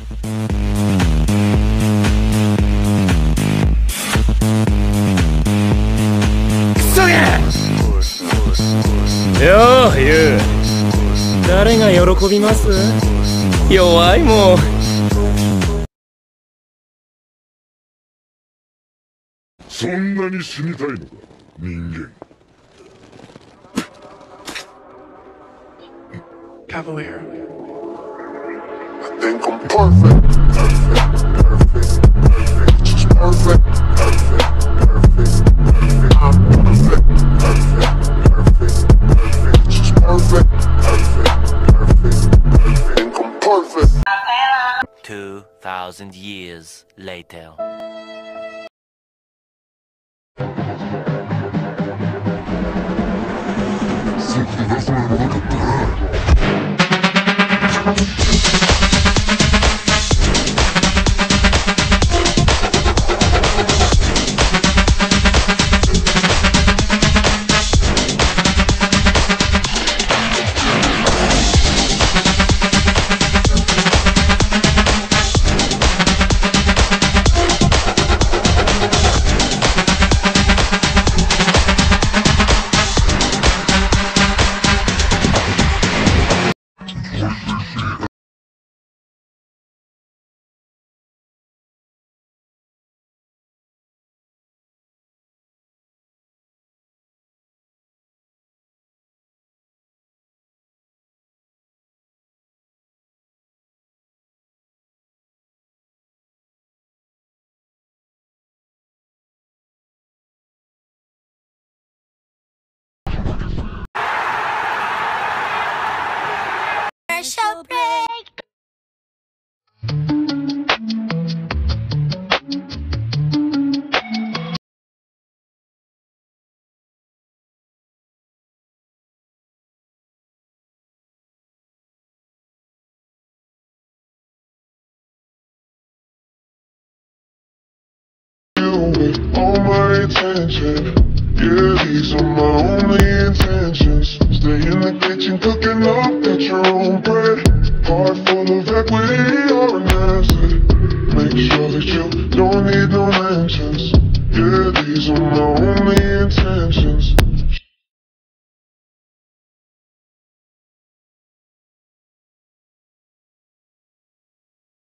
ようユウ、誰が喜びます？弱いもん。 そんなに死にたいのか、人間。 Cavalier. I think I'm perfect. Perfect. I'm perfect. Perfect. I think I'm perfect. 2,000 years later. Simply that's why I look at that. Commercial break. With all my attention, yeah, these are my only intentions. Stay in the kitchen cooking up at your own bread. Heart full of equity or an asset. Make sure that you don't need no mentions. Yeah, these are my only intentions.